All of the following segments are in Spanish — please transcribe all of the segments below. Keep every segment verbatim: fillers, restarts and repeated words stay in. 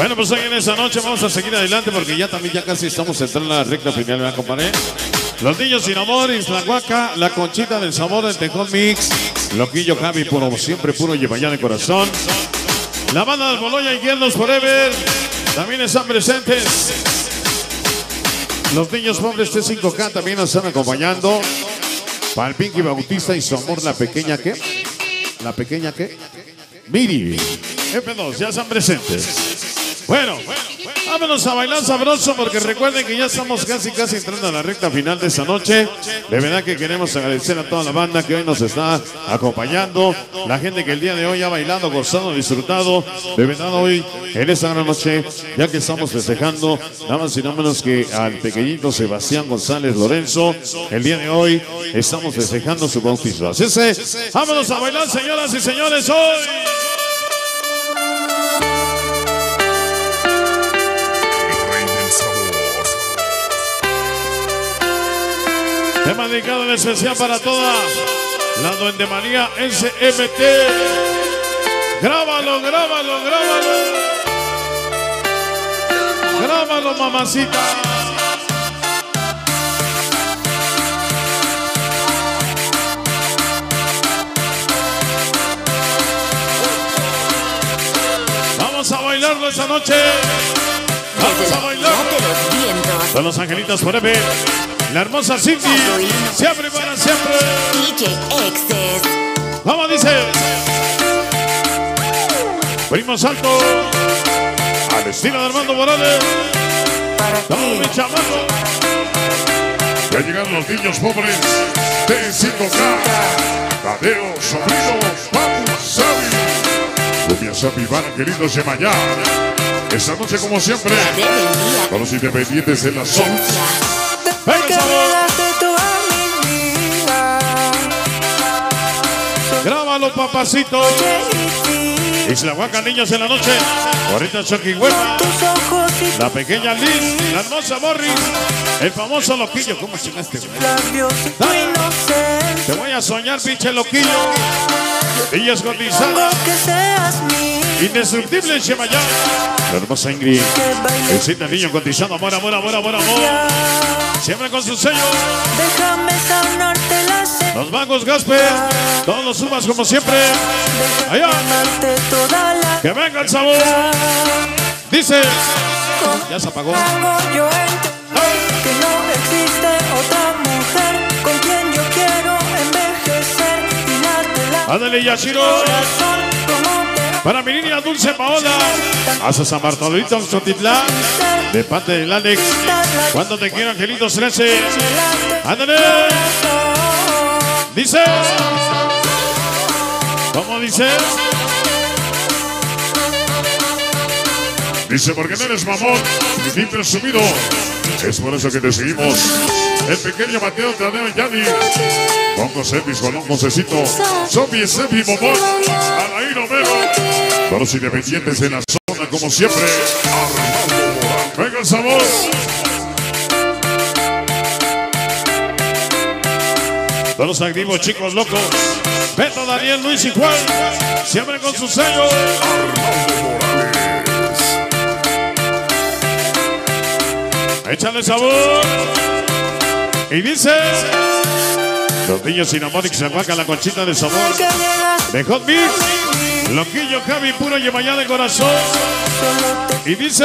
Bueno, pues hoy en esta noche vamos a seguir adelante porque ya también ya casi estamos entrando en la recta final, ¿verdad, compadre? Los niños sin amor, Isla Huaca, la Conchita del Sabor, el Tejón Mix, Loquillo Javi, puro siempre, puro Yemayá de corazón. La banda del Boloya y Guiernos Forever también están presentes. Los niños pobres T cinco K también nos están acompañando. Para el Pinky Bautista y su amor, la pequeña ¿qué? ¿La pequeña qué? Miri. F dos, ya están presentes. Bueno, vámonos a bailar sabroso porque recuerden que ya estamos casi casi entrando a la recta final de esta noche. De verdad que queremos agradecer a toda la banda que hoy nos está acompañando. La gente que el día de hoy ha bailado, gozado, disfrutado. De verdad hoy, en esta gran noche, ya que estamos festejando, nada más y nada menos que al pequeñito Sebastián González Lorenzo. El día de hoy estamos festejando su bautizo. Así es, vámonos a bailar, señoras y señores, hoy. Tema dedicado en especial para toda la Duende María S M T. Grábalo, grábalo, grábalo. Grábalo, mamacita. Vamos a bailarlo esta noche. Vamos a bailar con los angelitos forever. La hermosa Cindy, siempre para siempre. D J Excess. Vamos, dice. Primo Salto, al estilo de Armando Morales. Vamos, mi chamaco. Ya llegaron los niños pobres. T cinco K, Tadeo, Sobrino, Papu, Sabi. Cumbia Sabi, van queridos de Mayá. Esta noche, como siempre, con los independientes de la zona. ¡Venga, sabor! Grábalo, papacito. Isla Huaca, niños en la noche. Ahorita Chucky Huepa. La pequeña Liz. La hermosa Morris. El famoso Loquillo. ¿Cómo chingaste, güey? Te voy a soñar, pinche Loquillo. Ella es cotizada. Indestructible en Yemayá. La hermosa Ingrid. El cita niño cotizado. Amor, amor, amor, amor, amor. Siempre con su sello. Déjame sanarte la sed. Los Magos Gasper. Todos los sumas como siempre. Allá. Que venga el sabor. Dice. Ya se apagó. Yo entiendo que no existe otra mujer con quien yo quiero envejecer y darte la Ándale, Yashiro. Para mi niña Dulce Paola. Hasta San Bartolito, Xotitlán. De parte del Alex. Cuando te quiero, Angelitos trece. Ándale. Dice. ¿Cómo dice? Dice, porque no eres mamón ni presumido. Es por eso que te seguimos. El pequeño Mateo Tadeo Yanni. Pongo Sepis, Balón, Mocecito. Zombie, Sepi, Momón. Alain Homero. Todos los independientes de la zona, como siempre. Venga el sabor. Todos los activos, chicos locos. Beto, Daniel, Luis y Juan. Siempre con su sello. Échale sabor. Y dice. Los niños sin amor y que se apacan la Conchita de sabor. De Hot Mix. Loquillo Javi, puro Yemayá de corazón. Y dice.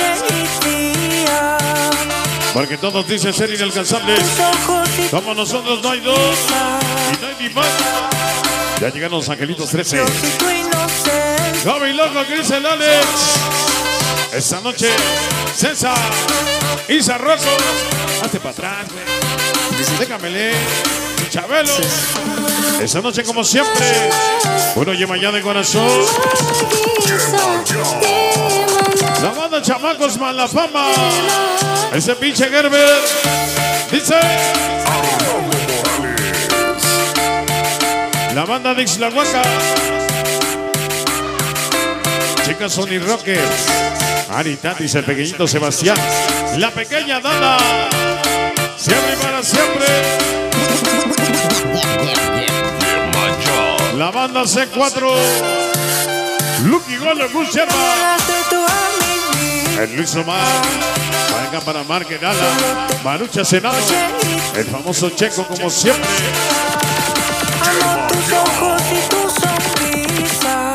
Porque todos dicen ser inalcanzables. Como nosotros no hay dos. Y no hay ni más. Ya llegaron los Angelitos trece. Javi loco, que dice el Alex. Esta noche, César. Isa Rocco. Hazte para atrás, güey. Déjame leer. Chabelo. Esta noche, como siempre. Uno Yemayá de corazón. La banda Chamacos Malafama. Ese pinche Gerber. Dice. La banda de Isla Huaca. Chicas Sony Rockers. Aritatis, el pequeñito Sebastián. La pequeña Dana. Siempre y para siempre. banda C cuatro. Lucky Golo Gusherba. el Luis Omar, venga para Marquedala, Marucha Senado, el famoso Checo como siempre. Amo tus ojos y tu sonrisa.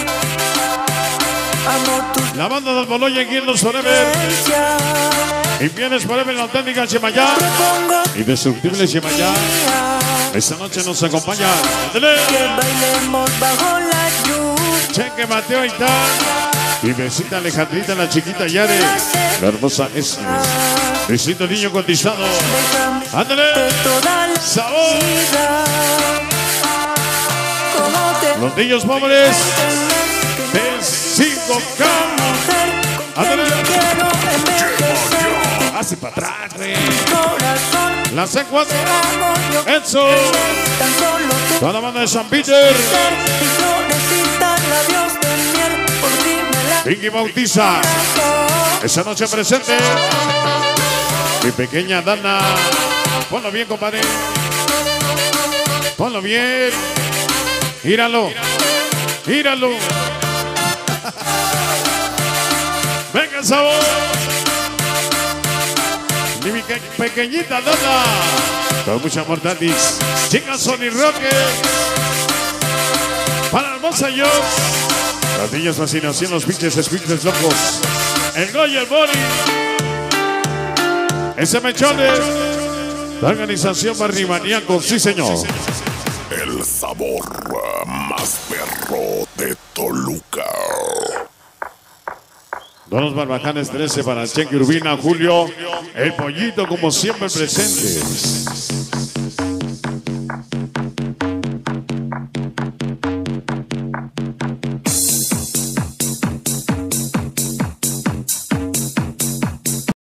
Amo tus La banda del Boloya en Guildos Forever. esencias. Y vienes Forever, la auténtica Yemayá. Te pongo Indestructible Yemayá. día. Esta noche nos acompaña. ¡Ándale! Que bailemos bajo la lluvia. Cheque Mateo y tal. Y besita Alejandrita, la chiquita Yare. La hermosa es. Besito niño cotizado. Déjame ¡Ándale! de toda la ¡Sabor! vida. Como te Los niños pobres. que De cinco K. mujer con ¡Ándale! quien yo quiero envejecer. Hace para atrás, güey. Corazón, La C cuatro. amo yo. Enzo. Tan solo tú Toda la banda de San Peter. ser mi florecita, labios de miel. Por ti me la Pinky Bautiza. Esa noche presente. Mi pequeña Dana. Ponlo bien, compadre. Ponlo bien. Gíralo. Gíralo. Venga el sabor. Mi peque- pequeñita Dana. Con mucha amor, Tatis. Chicas Sony Rockets. Para hermosa yo. Las niñas fascinación, los pinches squinkles locos. El Goy, el Bori. Ese Mechones. La organización Barrimaníaco, sí señor. El sabor uh, más perro de Toluca. Don los Barbajanes trece para Cheque Urbina, Julio. El Pollito como siempre presente.